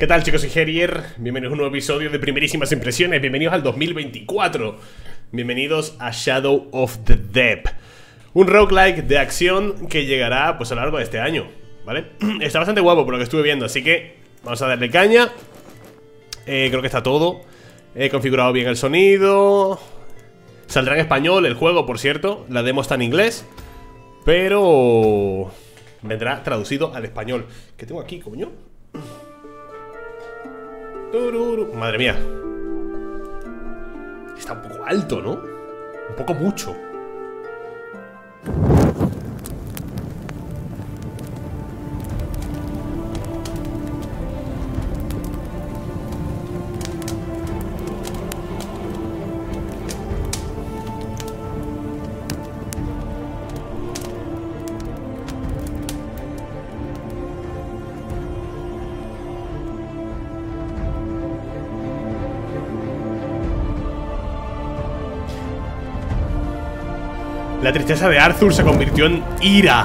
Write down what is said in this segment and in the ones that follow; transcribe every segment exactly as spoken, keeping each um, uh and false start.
¿Qué tal, chicos? Soy Herier. Bienvenidos a un nuevo episodio de Primerísimas Impresiones. Bienvenidos al dos mil veinticuatro. Bienvenidos a Shadow of the Deep, un roguelike de acción que llegará pues a lo largo de este año, ¿vale? Está bastante guapo por lo que estuve viendo, así que vamos a darle caña. eh, Creo que está todo. He configurado bien el sonido. Saldrá en español el juego, por cierto. La demo está en inglés, pero vendrá traducido al español. ¿Qué tengo aquí, coño? Madre mía. Está un poco alto, ¿no? Un poco mucho. La tristeza de Arthur se convirtió en ira.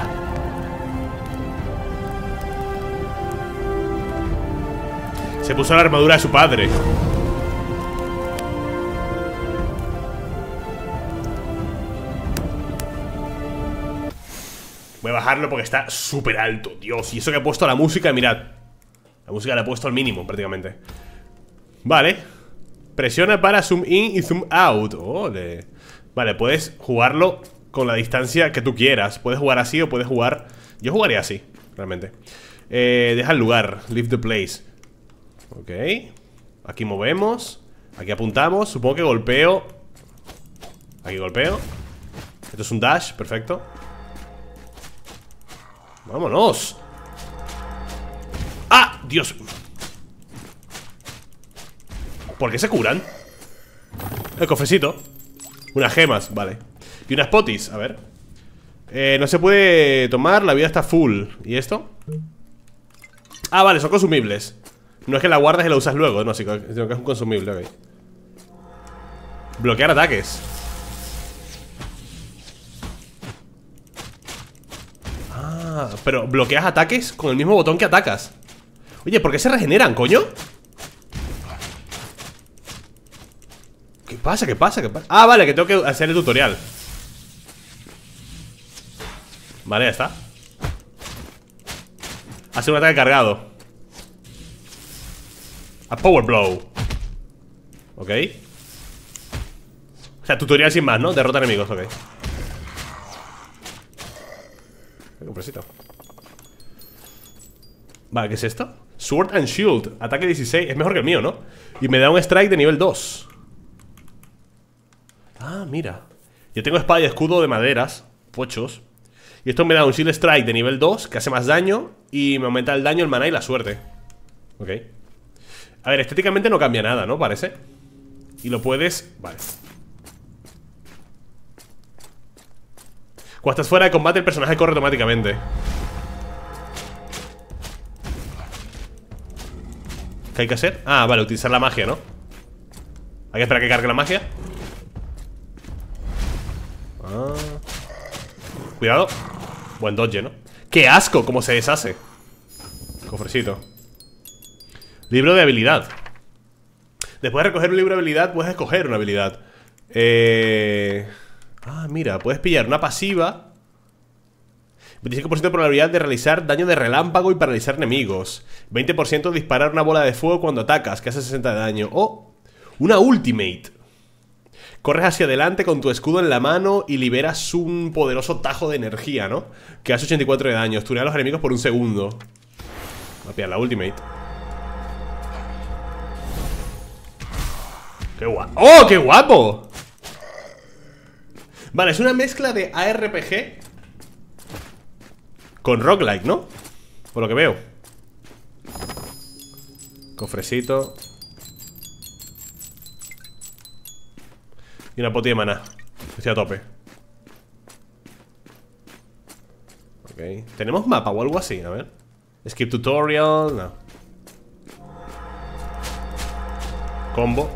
Se puso la armadura de su padre. Voy a bajarlo porque está súper alto. Dios, y eso que he puesto la música, mirad. La música la he puesto al mínimo prácticamente. Vale. Presiona para zoom in y zoom out. Ole. Vale, puedes jugarlo con la distancia que tú quieras. Puedes jugar así o puedes jugar... Yo jugaría así, realmente. eh, Deja el lugar, leave the place. Ok. Aquí movemos. Aquí apuntamos, supongo que golpeo. Aquí golpeo. Esto es un dash, perfecto. ¡Vámonos! ¡Ah! ¡Dios! ¿Por qué se curan? El cofrecito. Unas gemas, vale. Y unas potis, a ver. eh, No se puede tomar, la vida está full. ¿Y esto? Ah, vale, son consumibles. No es que la guardas y la usas luego, no, sino que es un consumible, ok. Bloquear ataques. Ah, pero bloqueas ataques con el mismo botón que atacas. Oye, ¿por qué se regeneran, coño? ¿Qué pasa? ¿Qué pasa? ¿Qué pasa? Ah, vale, que tengo que hacer el tutorial. Vale, ya está. Hace un ataque cargado. A power blow. Ok. O sea, tutorial sin más, ¿no? Derrota enemigos, ok. Un presito. Vale, ¿qué es esto? Sword and Shield, ataque dieciséis. Es mejor que el mío, ¿no? Y me da un strike de nivel dos. Ah, mira. Yo tengo espada y escudo de maderas, pochos. Y esto me da un shield strike de nivel dos, que hace más daño. Y me aumenta el daño, el maná y la suerte. Ok. A ver, estéticamente no cambia nada, ¿no? Parece. Y lo puedes... Vale. Cuando estás fuera de combate, el personaje corre automáticamente. ¿Qué hay que hacer? Ah, vale, utilizar la magia, ¿no? Hay que esperar a que cargue la magia. Ah. Cuidado. Buen dodge, ¿no? ¡Qué asco! Cómo se deshace. Cofrecito. Libro de habilidad. Después de recoger un libro de habilidad, puedes escoger una habilidad. Eh... Ah, mira, puedes pillar una pasiva. veinticinco por ciento de probabilidad de realizar daño de relámpago y paralizar enemigos. veinte por ciento de disparar una bola de fuego cuando atacas, que hace sesenta de daño. O una ultimate. Corres hacia adelante con tu escudo en la mano y liberas un poderoso tajo de energía, ¿no? Que hace ochenta y cuatro de daño. Estunea a los enemigos por un segundo. Voy a pillar la ultimate. ¡Qué guapo! ¡Oh, qué guapo! Vale, es una mezcla de A R P G con roguelike, ¿no? Por lo que veo. Cofrecito. Y una poti de maná. Estoy a tope. Ok. ¿Tenemos mapa o algo así? A ver. Skip tutorial. No. Combo.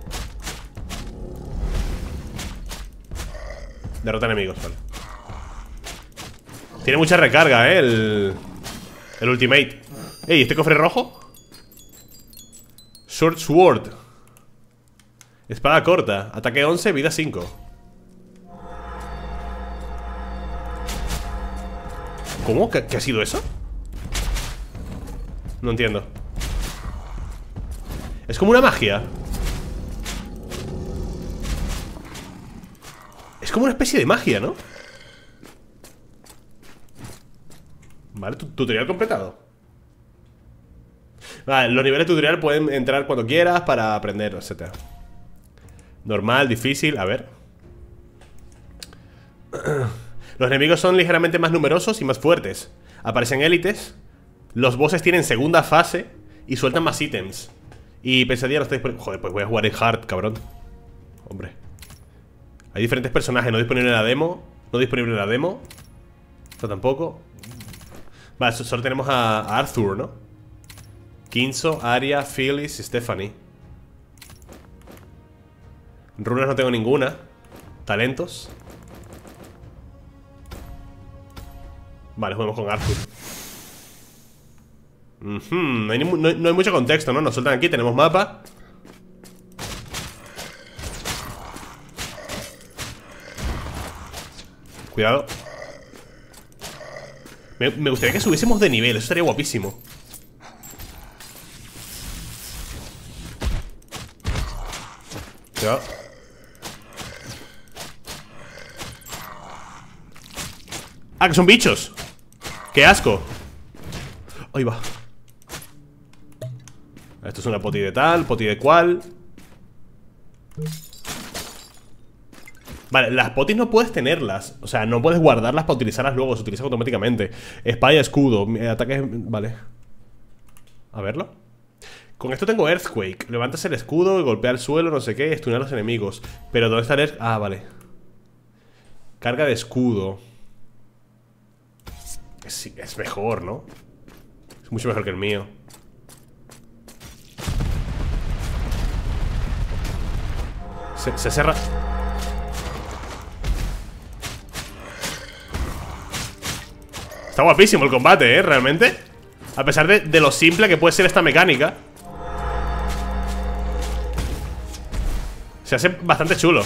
Derrota enemigos, vale. Tiene mucha recarga, eh, el... El ultimate. Ey, ¿este cofre rojo? Short Sword. Espada corta. Ataque once, vida cinco. ¿Cómo? ¿Qué, ¿Qué ha sido eso? No entiendo. Es como una magia. Es como una especie de magia, ¿no? Vale, tutorial completado. Vale, los niveles de tutorial pueden entrar cuando quieras para aprender, etcétera. Normal, difícil, a ver. Los enemigos son ligeramente más numerosos y más fuertes. Aparecen élites. Los bosses tienen segunda fase y sueltan más ítems. Y pesadilla no está disponible. Joder, pues voy a jugar en hard, cabrón. Hombre. Hay diferentes personajes, no disponible en la demo. No disponible en la demo. Esto tampoco. Vale, solo tenemos a, a Arthur, ¿no? Kinzo, Arya, Phyllis y Stephanie. Runas no tengo ninguna. Talentos. Vale, juguemos con Arthur. uh-huh. no, hay ni, no, no hay mucho contexto, ¿no? Nos sueltan aquí, tenemos mapa. Cuidado. Me, me gustaría que subiésemos de nivel, eso estaría guapísimo. Cuidado. Ah, que son bichos. ¡Qué asco! Ahí va. Esto es una poti de tal, poti de cual. Vale, las potis no puedes tenerlas. O sea, no puedes guardarlas para utilizarlas luego. Se utilizan automáticamente. Espada y escudo, ataques... Vale. A verlo. Con esto tengo Earthquake. Levantas el escudo y golpea el suelo, no sé qué, estunear a los enemigos. Pero ¿dónde está el Earth? Ah, vale. Carga de escudo. Es, es mejor, ¿no? Es mucho mejor que el mío. Se, se cerra. Está guapísimo el combate, ¿eh? Realmente. A pesar de, de lo simple que puede ser esta mecánica, se hace bastante chulo.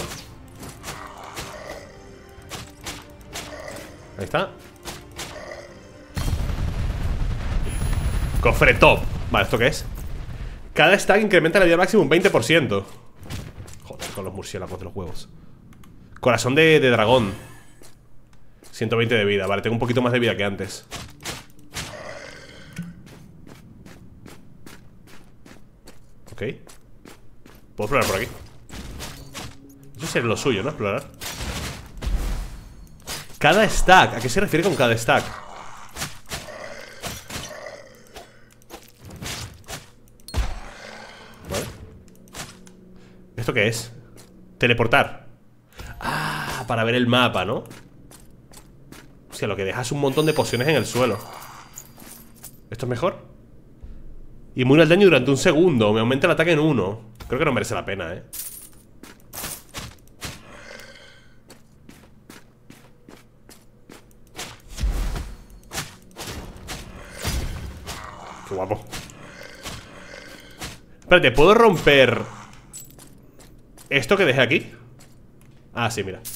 Ahí está. Cofre top. Vale, ¿esto qué es? Cada stack incrementa la vida máxima un veinte por ciento. Joder, con los murciélagos de los huevos. Corazón de, de dragón. ciento veinte de vida. Vale, tengo un poquito más de vida que antes. Ok. Puedo explorar por aquí. Eso sería lo suyo, ¿no? Explorar. Cada stack. ¿A qué se refiere con cada stack? Vale. ¿Esto qué es? Teleportar. Ah, para ver el mapa, ¿no? O sea, lo que deja es un montón de pociones en el suelo. ¿Esto es mejor? Inmune al daño durante un segundo. Me aumenta el ataque en uno. Creo que no merece la pena, ¿eh? Qué guapo. Espérate, ¿puedo romper esto que dejé aquí? Ah, sí, mira.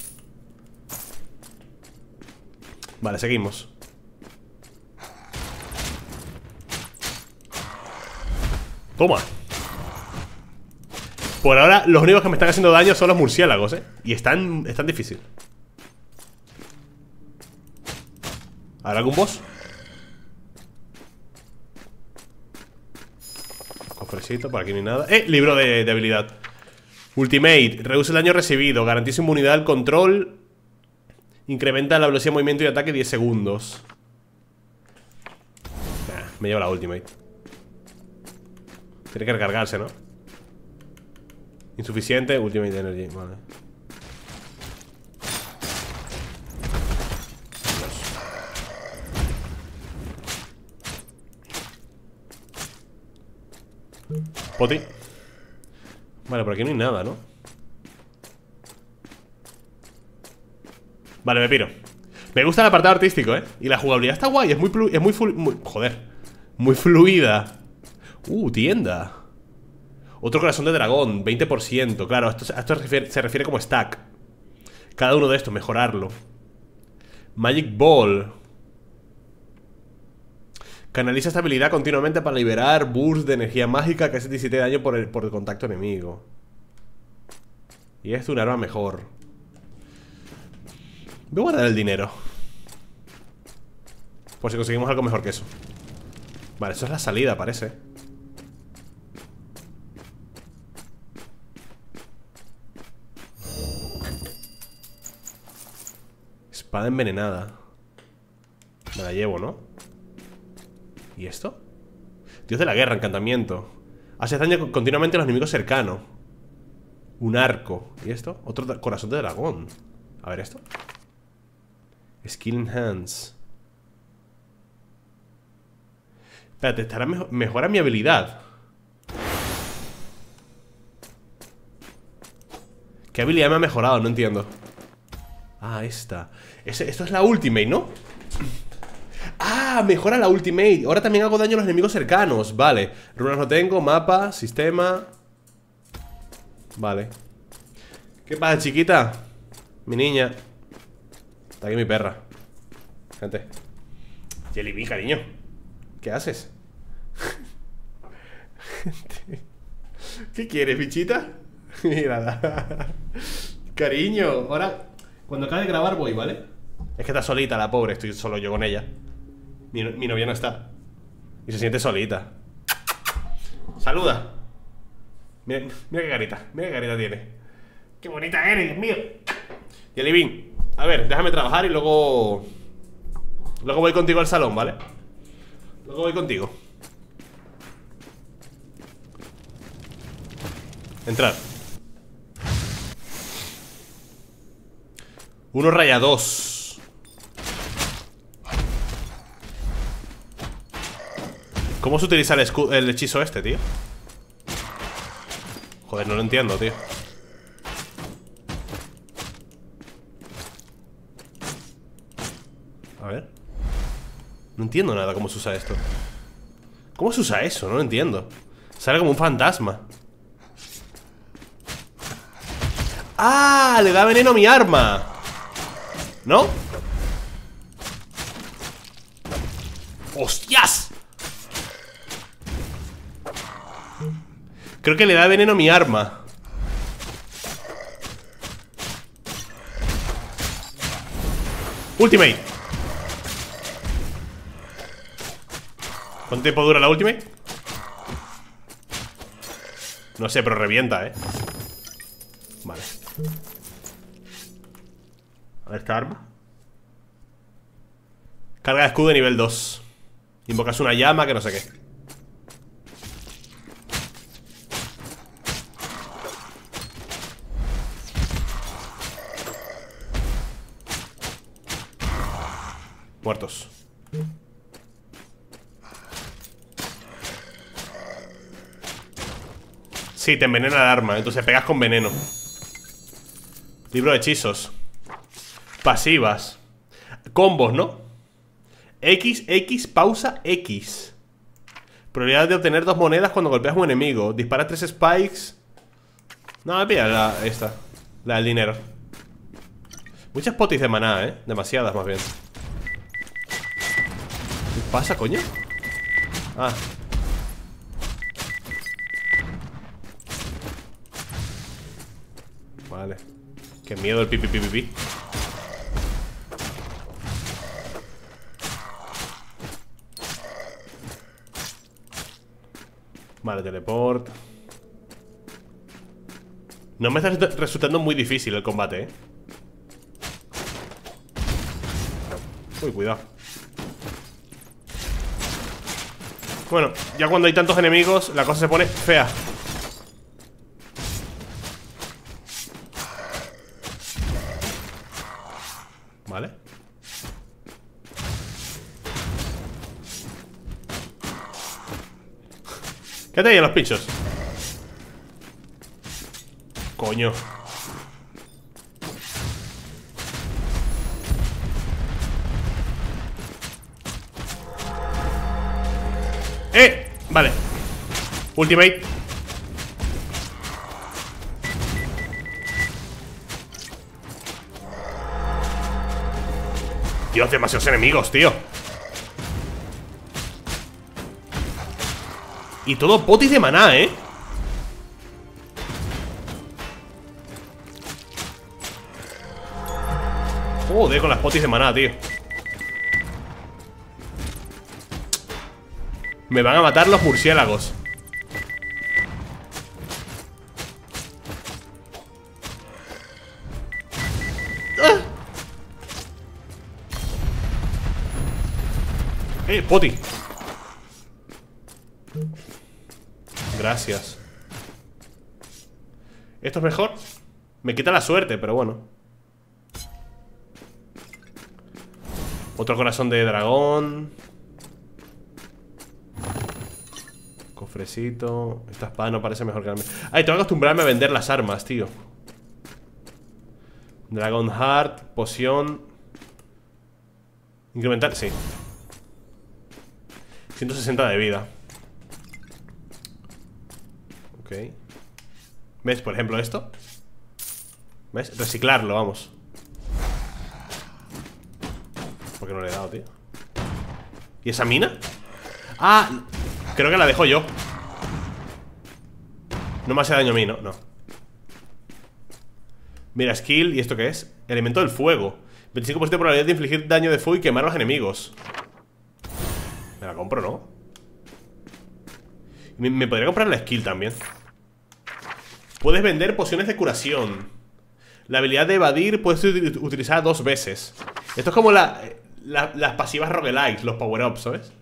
Vale, seguimos. Toma. Por ahora, los únicos que me están haciendo daño son los murciélagos, ¿eh? Y están, están difícil. ¿Habrá algún boss? Cofrecito, por aquí no hay nada. ¡Eh! Libro de, de habilidad. Ultimate. Reduce el daño recibido. Garantiza inmunidad al control. Incrementa la velocidad de movimiento y ataque diez segundos. Nah, me lleva la ultimate. Tiene que recargarse, ¿no? Insuficiente, ultimate energy. Vale. Poti. Vale, por aquí no hay nada, ¿no? Vale, me piro. Me gusta el apartado artístico, ¿eh? Y la jugabilidad está guay, es muy flu es muy, flu muy joder, muy fluida. Uh, tienda. Otro corazón de dragón, veinte por ciento. Claro, esto, esto se, refiere, se refiere como stack. Cada uno de estos, mejorarlo. Magic Ball. Canaliza esta habilidad continuamente para liberar burst de energía mágica que hace diecisiete de daño por el, por el contacto enemigo. Y esto es un arma mejor. Voy a guardar el dinero por si conseguimos algo mejor que eso. Vale, eso es la salida, parece. Espada envenenada. Me la llevo, ¿no? ¿Y esto? Dios de la guerra, encantamiento. Hace daño continuamente a los enemigos cercanos. Un arco. ¿Y esto? Otro corazón de dragón. A ver esto. Skill Enhance. Espérate, estará mejor, mejora mi habilidad. ¿Qué habilidad me ha mejorado? No entiendo. Ah, esta. Ese, esto es la ultimate, ¿no? Ah, mejora la ultimate. Ahora también hago daño a los enemigos cercanos. Vale, runas no tengo, mapa, sistema. Vale. ¿Qué pasa, chiquita? Mi niña. Está aquí mi perra. Gente. Jellybean, cariño. ¿Qué haces? ¿Qué quieres, bichita? Mírala. Cariño, ahora cuando acabe de grabar voy, ¿vale? Es que está solita la pobre, estoy solo yo con ella. Mi, mi novia no está. Y se siente solita. Saluda. Mira, mira qué carita, mira qué carita tiene. Qué bonita eres, Dios mío. Jellybean, a ver, déjame trabajar y luego Luego voy contigo al salón, ¿vale? Luego voy contigo. Entrar. Uno raya dos. ¿Cómo se utiliza el, el hechizo este, tío? Joder, no lo entiendo, tío. A ver. No entiendo nada cómo se usa esto. ¿Cómo se usa eso? No lo entiendo. Sale como un fantasma. ¡Ah! Le da veneno a mi arma. ¿No? ¡Hostias! Creo que le da veneno a mi arma. Ultimate. ¿Cuánto tiempo dura la ultimate? No sé, pero revienta, ¿eh? Vale. A ver esta arma. Carga de escudo de nivel dos. Invocas una llama que no sé qué. Muertos. Sí, te envenena el arma, entonces pegas con veneno. Libro de hechizos. Pasivas. Combos, ¿no? X, X, pausa, X. Probabilidad de obtener dos monedas cuando golpeas a un enemigo. Dispara tres spikes. No, me pilla la, esta. La del dinero. Muchas potis de maná, ¿eh? Demasiadas, más bien. ¿Qué pasa, coño? Ah. Vale. Qué miedo el pipi pipi pipi. Vale, teleport. No me está resultando muy difícil el combate, eh. Uy, cuidado. Bueno, ya cuando hay tantos enemigos la cosa se pone fea. Vale. Quédate ahí en los pinchos. Coño. ¡Eh! Vale. Ultimate. Dios, demasiados enemigos, tío. Y todo potis de maná, ¿eh? Joder, con las potis de maná, tío. Me van a matar los murciélagos. ¡Ah! Eh, poti. Gracias. ¿Esto es mejor? Me quita la suerte, pero bueno. Otro corazón de dragón. Cofrecito. Esta espada no parece mejor que la mía. Ay, tengo que acostumbrarme a vender las armas, tío. Dragon Heart, poción. Incrementar, sí. ciento sesenta de vida. Ok. ¿Ves? Por ejemplo esto. ¿Ves? Reciclarlo, vamos. ¿Por qué no le he dado, tío? ¿Y esa mina? Ah, creo que la dejo yo. No me hace daño a mí, ¿no? No. Mira, skill, ¿y esto qué es? Elemento del fuego. veinticinco por ciento de probabilidad de infligir daño de fuego y quemar a los enemigos. Me la compro, ¿no? Me, me podría comprar la skill también. Puedes vender pociones de curación. La habilidad de evadir puedes utilizar dos veces. Esto es como la, la, las pasivas roguelikes, los power-ups, ¿sabes?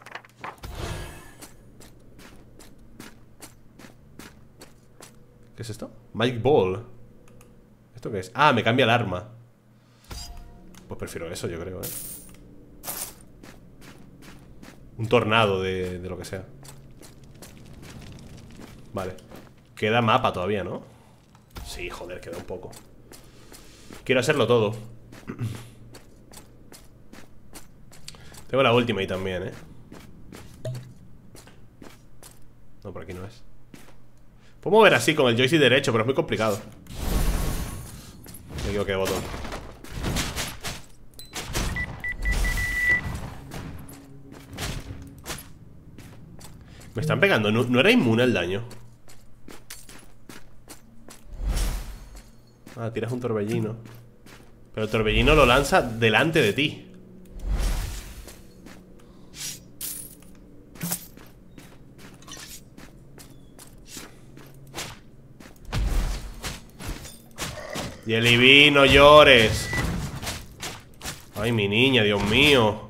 ¿Qué es esto? Magic Ball. ¿Esto qué es? Ah, me cambia el arma. Pues prefiero eso, yo creo, ¿eh? Un tornado de, de lo que sea. Vale. Queda mapa todavía, ¿no? Sí, joder, queda un poco. Quiero hacerlo todo. Tengo la ultimate también, ¿eh? No, por aquí no es. Puedo mover así con el joystick derecho, pero es muy complicado. Me equivoqué de botón. Me están pegando, no, no era inmune al daño. Ah, tiras un torbellino. Pero el torbellino lo lanza delante de ti. Jelly, no llores. Ay, mi niña, Dios mío.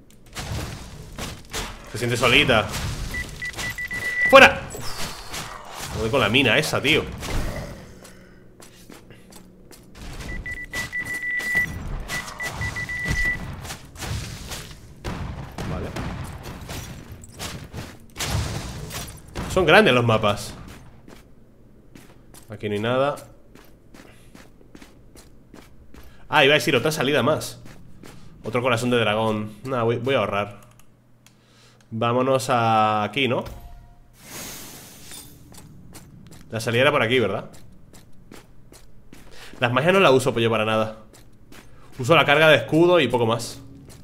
Se siente solita. ¡Fuera! Uf, voy con la mina esa, tío. Vale. Son grandes los mapas. Aquí no hay nada. Ah, iba a decir otra salida más. Otro corazón de dragón. Nada, voy, voy a ahorrar. Vámonos a aquí, ¿no? La salida era por aquí, ¿verdad? Las magias no las uso pues yo para nada. Uso la carga de escudo y poco más.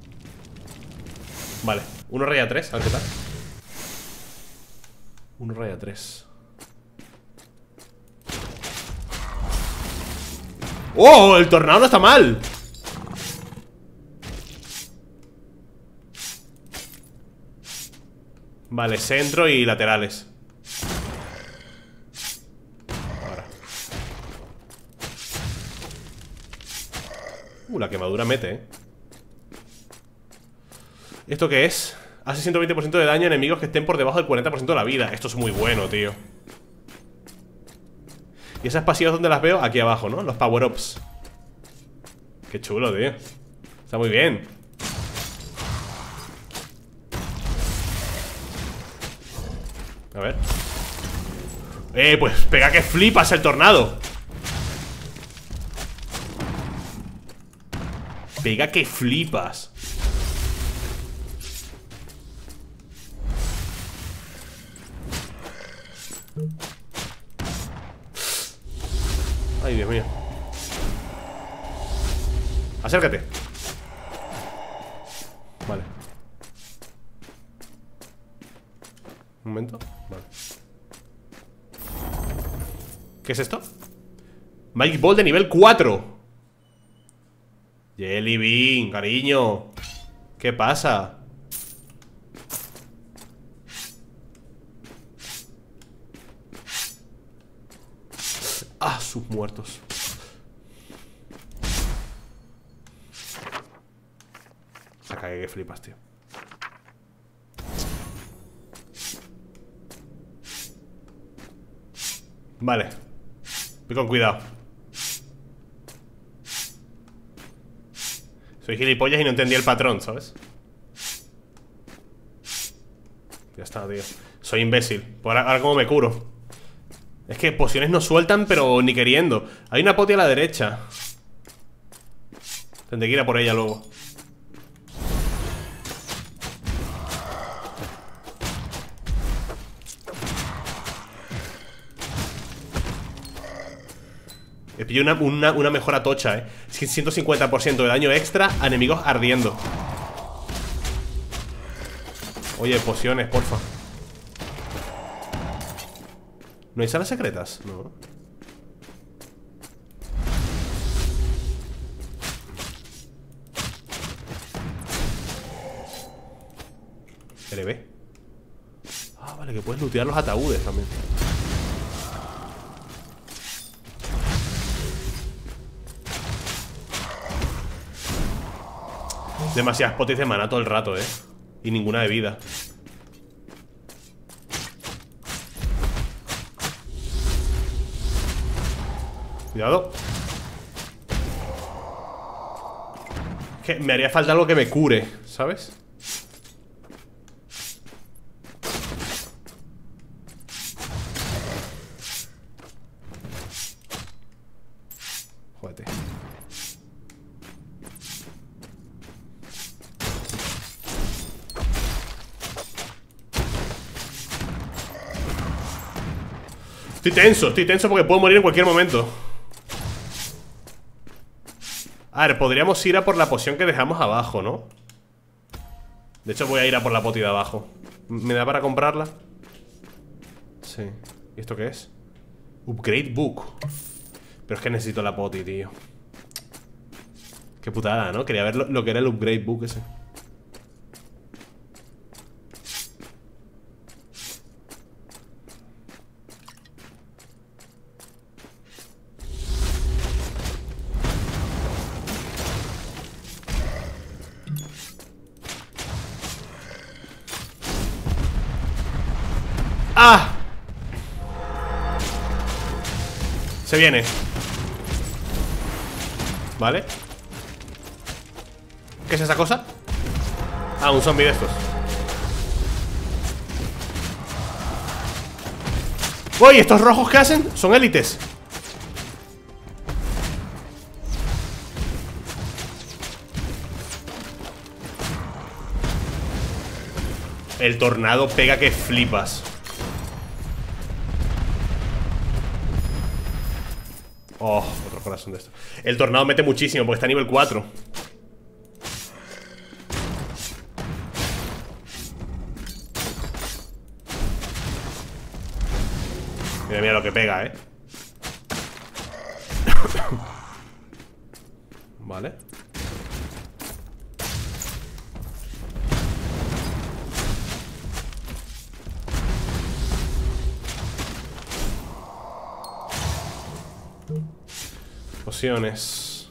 Vale, uno raya tres, a ver qué tal. Uno raya tres. ¡Oh! El tornado no está mal. Vale, centro y laterales. Ahora. Uh, la quemadura mete, ¿eh? ¿Esto qué es? Hace ciento veinte por ciento de daño a enemigos que estén por debajo del cuarenta por ciento de la vida. Esto es muy bueno, tío. Y esas pasivas, ¿dónde las veo? Aquí abajo, ¿no? Los power-ups. Qué chulo, tío. Está muy bien. A ver. Eh, pues pega que flipas el tornado. Pega que flipas. Ay, Dios mío. Acércate. Vale. Un momento. Vale. ¿Qué es esto? Magic Ball de nivel cuatro. Jelly Bean, cariño. ¿Qué pasa? Ah, sus muertos. Se cae que flipas, tío. Vale. Voy con cuidado. Soy gilipollas y no entendí el patrón, ¿sabes? Ya está, tío. Soy imbécil. Por ahora, ahora cómo me curo. Es que pociones no sueltan, pero ni queriendo. Hay una poti a la derecha. Tendré que ir a por ella luego. He pillado una, una, una mejora tocha, eh. ciento cincuenta por ciento de daño extra a enemigos ardiendo. Oye, pociones, porfa. ¿No hay salas secretas? No. L B. Ah, vale, que puedes lootear los ataúdes también. Demasiadas potis de maná todo el rato, eh. Y ninguna de vida. Cuidado. Que me haría falta algo que me cure, ¿sabes? Jódete. Estoy tenso, estoy tenso porque puedo morir en cualquier momento. A ver, podríamos ir a por la poción que dejamos abajo, ¿no? De hecho voy a ir a por la poti de abajo. ¿Me da para comprarla? Sí. ¿Y esto qué es? Upgrade Book. Pero es que necesito la poti, tío. Qué putada, ¿no? Quería ver lo, lo que era el Upgrade Book ese. ¡Ah! Se viene. Vale. ¿Qué es esa cosa? Ah, un zombie de estos. ¡Uy! ¿Estos rojos qué hacen? Son élites. El tornado pega que flipas. Oh, otro corazón de esto. El tornado mete muchísimo porque está a nivel cuatro. Mira, mira lo que pega, eh. Vale. Pociones.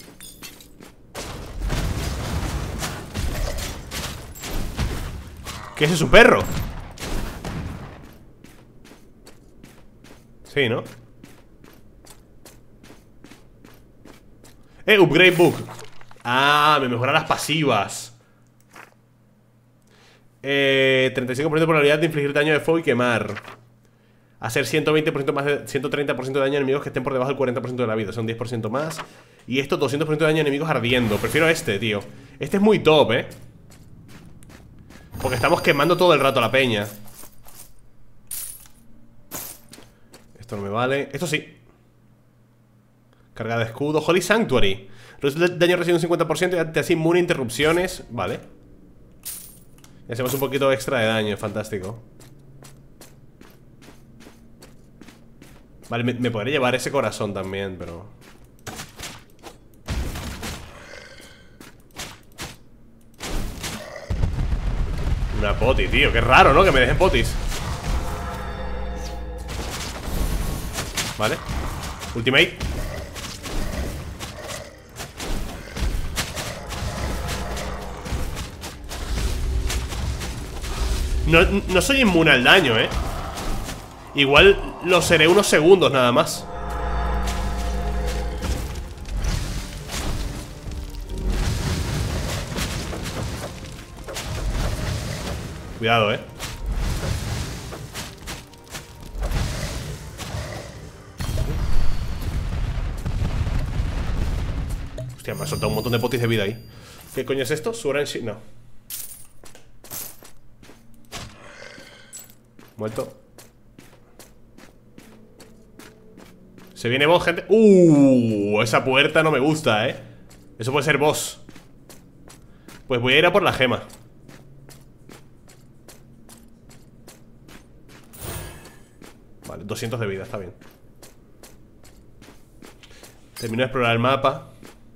¿Qué es su perro? Sí, ¿no? Eh, Upgrade Book. Ah, me mejora las pasivas. Eh, treinta y cinco por ciento de probabilidad de infligir daño de fuego y quemar. Hacer ciento veinte por ciento más de ciento treinta por ciento de daño a enemigos que estén por debajo del cuarenta por ciento de la vida. Son diez por ciento más. Y esto, doscientos por ciento de daño a enemigos ardiendo. Prefiero este, tío. Este es muy top, eh. Porque estamos quemando todo el rato a la peña. Esto no me vale. Esto sí. Carga de escudo. Holy Sanctuary. Reduce el daño recibido un cincuenta por ciento y te hace inmune a interrupciones. Vale. Y hacemos un poquito extra de daño, fantástico. Vale, me, me podré llevar ese corazón también, pero... Una poti, tío, qué raro, ¿no? Que me dejen potis. Vale. Ultimate. No, no soy inmune al daño, ¿eh? Igual lo seré unos segundos nada más. Cuidado, ¿eh? Hostia, me ha soltado un montón de potis de vida ahí. ¿Qué coño es esto? Sword and Shield. No. Muerto. Se viene boss, gente. Uh, esa puerta no me gusta, eh. Eso puede ser boss. Pues voy a ir a por la gema. Vale, doscientos de vida, está bien. Termino de explorar el mapa.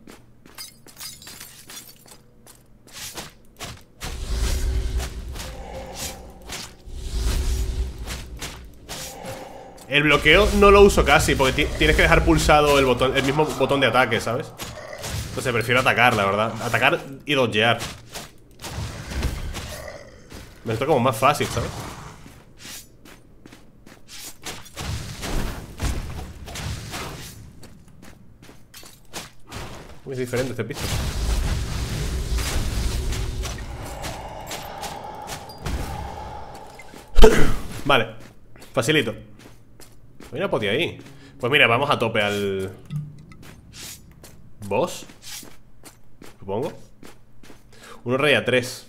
El bloqueo no lo uso casi, porque tienes que dejar pulsado el botón, el mismo botón de ataque, ¿sabes? Entonces prefiero atacar, la verdad. Atacar y dodgear. Me está como más fácil, ¿sabes? Uy, es diferente este piso. Vale, facilito. Hay una poti ahí. Pues mira, vamos a tope al... boss, supongo. Uno rey a tres.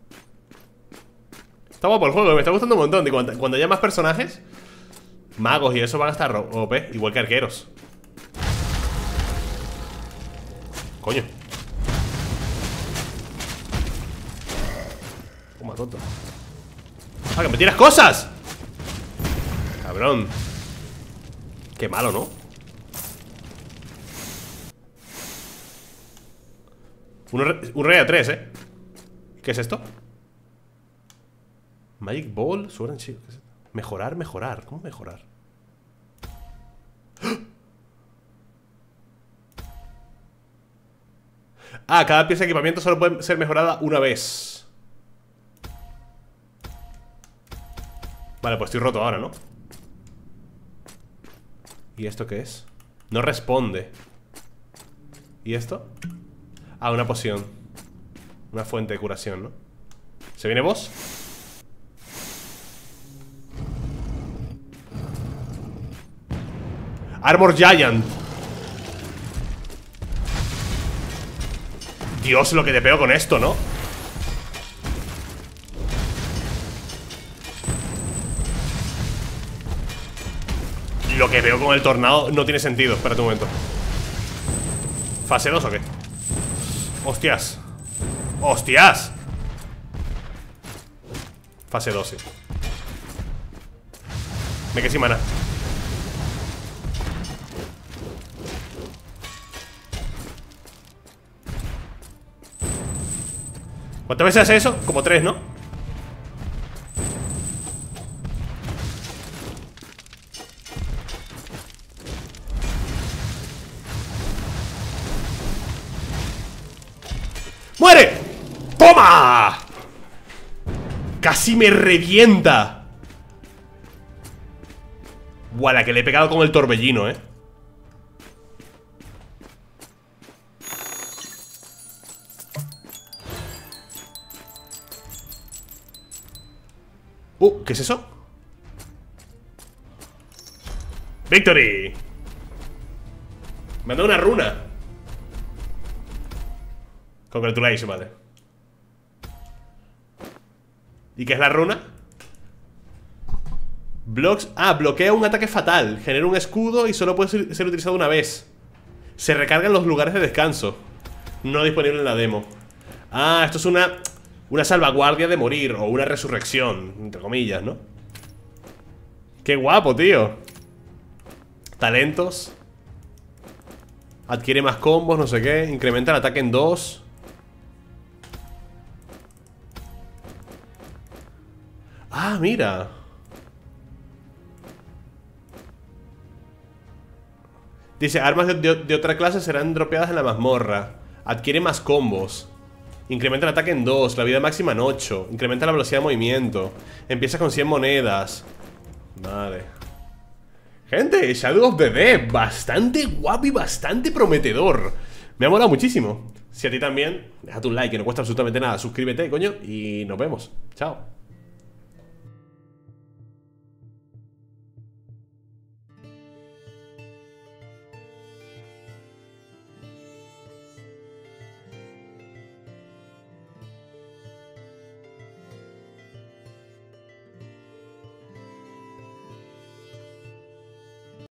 Está guapo el juego, me está gustando un montón. Y cuando, cuando haya más personajes, magos y eso van a estar O P, igual que arqueros. Coño. Toma, tonto. ¡Ah, que me tiras cosas! Cabrón. Qué malo, ¿no? Un, re un rey a tres, ¿eh? ¿Qué es esto? Magic Ball, Sword and Shield. ¿Qué es esto? Mejorar, mejorar. ¿Cómo mejorar? Ah, cada pieza de equipamiento solo puede ser mejorada una vez. Vale, pues estoy roto ahora, ¿no? ¿Y esto qué es? No responde. ¿Y esto? Ah, una poción. Una fuente de curación, ¿no? ¿Se viene boss? Armor Giant. Dios, lo que te pego con esto, ¿no? Lo que veo con el tornado no tiene sentido. Espérate un momento. ¿Fase dos o qué? Hostias. ¡Hostias! Fase dos, sí. Me quedé sin mana. ¿Cuántas veces hace eso? Como tres, ¿no? ¡Muere! ¡Toma! Casi me revienta. Buah, la que le he pegado con el torbellino, eh. Uh, ¿qué es eso? ¡Victory! Me han dado una runa. Congratulations, vale. ¿Y qué es la runa? Blocks. Ah, bloquea un ataque fatal. Genera un escudo y solo puede ser utilizado una vez. Se recarga en los lugares de descanso. No disponible en la demo. Ah, esto es una... una salvaguardia de morir, o una resurrección, entre comillas, ¿no? Qué guapo, tío. Talentos. Adquiere más combos, no sé qué. Incrementa el ataque en dos. Ah, mira. Dice, armas de, de, de otra clase serán dropeadas en la mazmorra. Adquiere más combos. Incrementa el ataque en dos, la vida máxima en ocho. Incrementa la velocidad de movimiento. Empieza con cien monedas. Vale. Gente, Shadow of the Dead, bastante guapo y bastante prometedor. Me ha molado muchísimo. Si a ti también, déjate un like, que no cuesta absolutamente nada. Suscríbete, coño, y nos vemos. Chao.